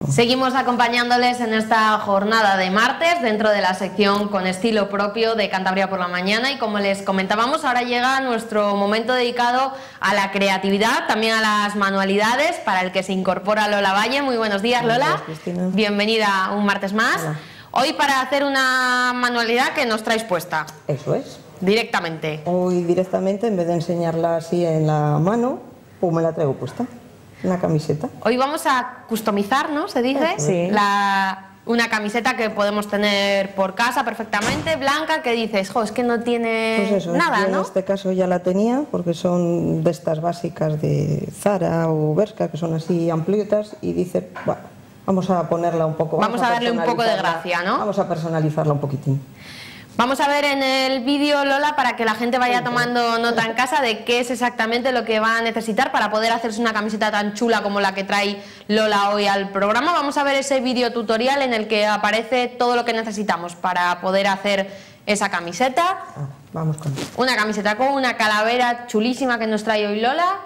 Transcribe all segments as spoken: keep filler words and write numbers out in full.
Seguimos acompañándoles en esta jornada de martes dentro de la sección Con estilo propio de Cantabria por la mañana, y como les comentábamos, ahora llega nuestro momento dedicado a la creatividad, también a las manualidades, para el que se incorpora Lola Valle. Muy buenos días, Lola. Buenos días, Cristina. Bienvenida un martes más. Hola. Hoy para hacer una manualidad que nos traes puesta. Eso es. Directamente. Hoy directamente, en vez de enseñarla así en la mano, pues me la traigo puesta. Una camiseta. Hoy vamos a customizar, ¿no? Se dice. Sí. La, una camiseta que podemos tener por casa perfectamente, blanca, que dices, jo, es que no tiene Pues eso, nada, yo ¿no? en este caso ya la tenía, porque son de estas básicas de Zara o Bershka, que son así ampliotas, y dice, bueno, vamos a ponerla un poco. Vamos, vamos a darle un poco de gracia, ¿no? Vamos a personalizarla un poquitín. Vamos a ver en el vídeo, Lola, para que la gente vaya tomando nota en casa de qué es exactamente lo que va a necesitar para poder hacerse una camiseta tan chula como la que trae Lola hoy al programa. Vamos a ver ese vídeo tutorial en el que aparece todo lo que necesitamos para poder hacer esa camiseta. Ah, vamos con eso. Una camiseta con una calavera chulísima que nos trae hoy Lola.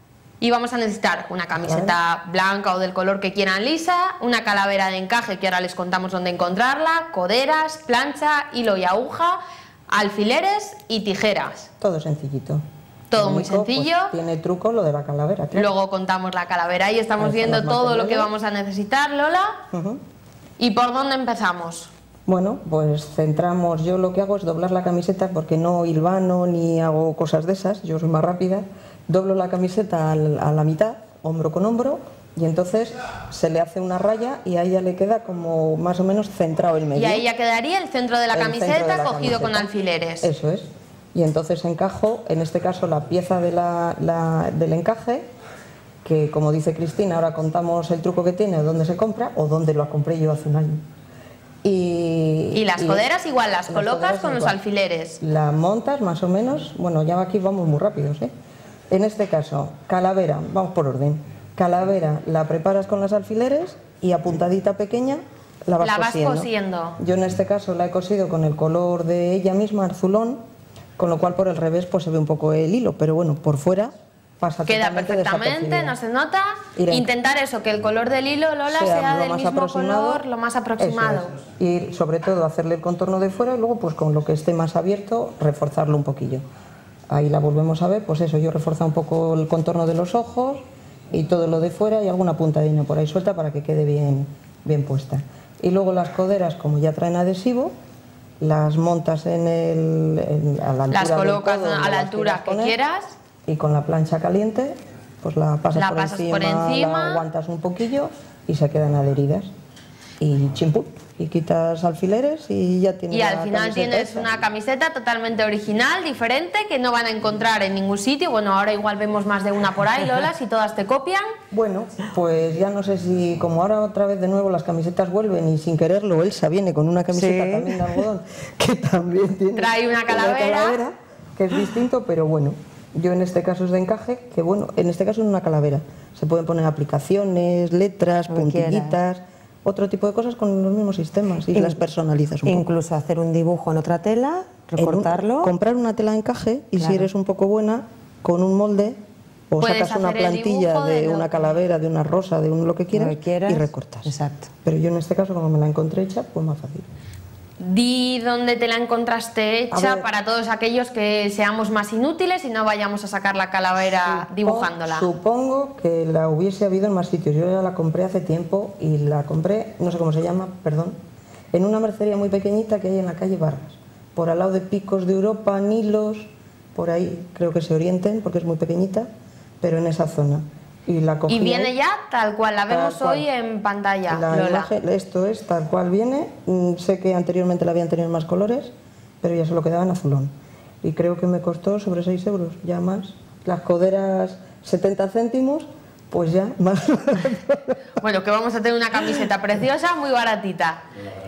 Y vamos a necesitar una camiseta blanca o del color que quieran lisa, una calavera de encaje que ahora les contamos dónde encontrarla, coderas, plancha, hilo y aguja, alfileres y tijeras. Todo sencillito. Todo Lo muy único, sencillo. Pues, tiene truco lo de la calavera, claro. Luego contamos la calavera y estamos Ahí están viendo los todo lo que materiales. vamos a necesitar, Lola. Uh-huh. ¿Y por dónde empezamos? Bueno, pues centramos, yo lo que hago es doblar la camiseta, porque no hilvano ni hago cosas de esas, yo soy más rápida. Doblo la camiseta al, a la mitad, hombro con hombro, y entonces se le hace una raya y ahí ya le queda como más o menos centrado el medio. Y ahí ya quedaría el centro de la El camiseta centro de la cogido camiseta. con alfileres. Eso es. Y entonces encajo, en este caso, la pieza de la, la, del encaje, que como dice Cristina, ahora contamos el truco que tiene, o dónde se compra, o dónde lo compré yo hace un año. Y, Y las y coderas igual, las, las colocas coderas con los igual. alfileres. La montas más o menos, bueno, ya aquí vamos muy rápidos, ¿eh? En este caso, calavera, vamos por orden. Calavera la preparas con los alfileres y apuntadita pequeña la vas, La vas cosiendo. cosiendo. Yo en este caso la he cosido con el color de ella misma, azulón, con lo cual por el revés pues se ve un poco el hilo, pero bueno, por fuera pasa Queda totalmente perfectamente, desapercibido. no se nota. Iré. Intentar eso, que el color del hilo, Lola, sea, Sea lo del más mismo aproximado. color, lo más aproximado. Eso es. Y sobre todo hacerle el contorno de fuera y luego pues con lo que esté más abierto reforzarlo un poquillo. Ahí la volvemos a ver, pues eso, yo reforzo un poco el contorno de los ojos y todo lo de fuera y alguna puntadina por ahí suelta para que quede bien, bien puesta. Y luego las coderas, como ya traen adhesivo, las montas en el, en, a la altura Las colocas del codo, a donde la las altura quieras que poner, quieras. y con la plancha caliente pues la pasas, La por, pasas encima, por encima. la aguantas un poquillo y se quedan adheridas. Y chimpú, y quitas alfileres y ya tienes Y la al final camiseta tienes hecha. una camiseta totalmente original, diferente, que no van a encontrar en ningún sitio. Bueno, ahora igual vemos más de una por ahí, Lola, si todas te copian. Bueno, pues ya no sé si, como ahora otra vez de nuevo las camisetas vuelven y sin quererlo Elsa viene con una camiseta Sí. también de algodón que también tiene Trae una calavera. que es distinto, pero bueno, yo en este caso es de encaje, que bueno, en este caso es una calavera. Se pueden poner aplicaciones, letras, Lo que puntillitas, otro tipo de cosas con los mismos sistemas y In- las personalizas un poco. Incluso hacer un dibujo en otra tela, En un- recortarlo. comprar una tela de encaje y Claro. si eres un poco buena, con un molde o Puedes sacas una hacer el plantilla dibujo de, de lo una que- calavera, de una rosa, de un lo que quieras, Lo que quieras. y recortas. Exacto. Pero yo en este caso, como me la encontré hecha, pues más fácil. Di dónde te la encontraste hecha A ver. para todos aquellos que seamos más inútiles y no vayamos a sacar la calavera dibujándola. Supongo que la hubiese habido en más sitios. Yo ya la compré hace tiempo y la compré, no sé cómo se llama, perdón, en una mercería muy pequeñita que hay en la calle Vargas, por al lado de Picos de Europa, Nilos, por ahí creo que se orienten porque es muy pequeñita, pero en esa zona. Y la cogí Y viene ahí. ya tal cual, la Tal vemos cual. hoy en pantalla, La Lola. imagen, esto es tal cual viene. Mm, sé que anteriormente la habían tenido en más colores, pero ya solo quedaba en azulón. Y creo que me costó sobre seis euros, ya más. Las coderas setenta céntimos, pues ya más. Bueno, que vamos a tener una camiseta preciosa, muy baratita.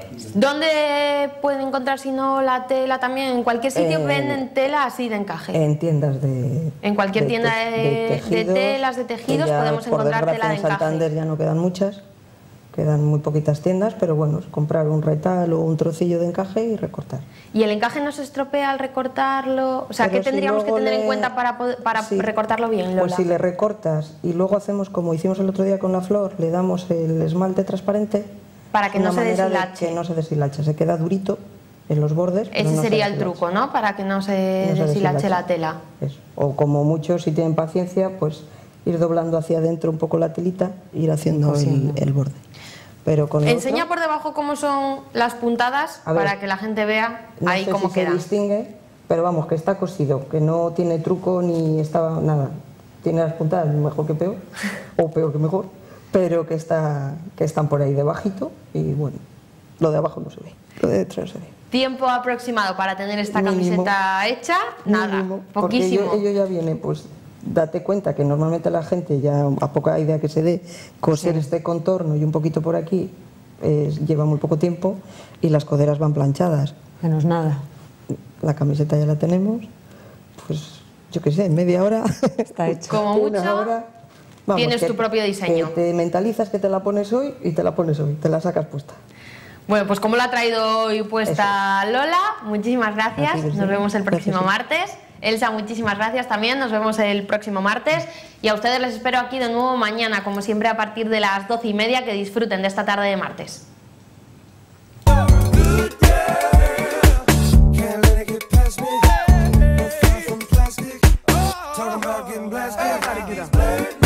¿Dónde pueden encontrar si no la tela también? En cualquier sitio Eh, venden tela así de encaje. En tiendas de... En cualquier de tienda te- de- de tejidos, telas, de tejidos, que ya, podemos por encontrar desgracia, tela de en Santander encaje. ya no quedan muchas, quedan muy poquitas tiendas, pero bueno, es comprar un retal o un trocillo de encaje y recortar. ¿Y el encaje no se estropea al recortarlo? O sea, Pero ¿qué si tendríamos que luego tener le- en cuenta para, poder- para Sí. recortarlo bien, Lola? Pues si le recortas y luego hacemos como hicimos el otro día con la flor, le damos el esmalte transparente. Para que es no una se manera de deshilache. que no se deshilache, se queda durito en los bordes. pero Ese no se sería el deshilacha. truco, ¿no? Para que no se No se deshilache deshilacha. la tela. Eso. O como muchos, si tienen paciencia, pues ir doblando hacia adentro un poco la telita e ir haciendo el, el borde. Pero con el Enseña otro, por debajo cómo son las puntadas A ver, para que la gente vea no ahí sé cómo si se quedan. distingue, pero vamos, que está cosido, que no tiene truco ni está nada. Tiene las puntadas mejor que peor, o peor que mejor, pero que, está, que están por ahí debajito y bueno, lo de abajo no se ve, lo de detrás se ve. ¿Tiempo aproximado para tener esta Mínimo. camiseta hecha? Nada, Mínimo, porque poquísimo. ello, ello ya viene, pues date cuenta que normalmente la gente ya a poca idea que se dé coser Sí. este contorno y un poquito por aquí eh, lleva muy poco tiempo y las coderas van planchadas. Menos nada. La camiseta ya la tenemos, pues yo qué sé, en media hora, Está hecho. Como una mucho, hora, tienes que- tu propio diseño. Que te mentalizas que te la pones hoy y te la pones hoy, te la sacas puesta. Bueno, pues como la ha traído hoy puesta Lola, muchísimas gracias. A ti, Virginia. Nos vemos el próximo Gracias. martes. Elsa, muchísimas gracias también. Nos vemos el próximo martes. Y a ustedes les espero aquí de nuevo mañana, como siempre, a partir de las doce y media. Que disfruten de esta tarde de martes. Can't let it get past me. No far from plastic. Talking about getting blasted.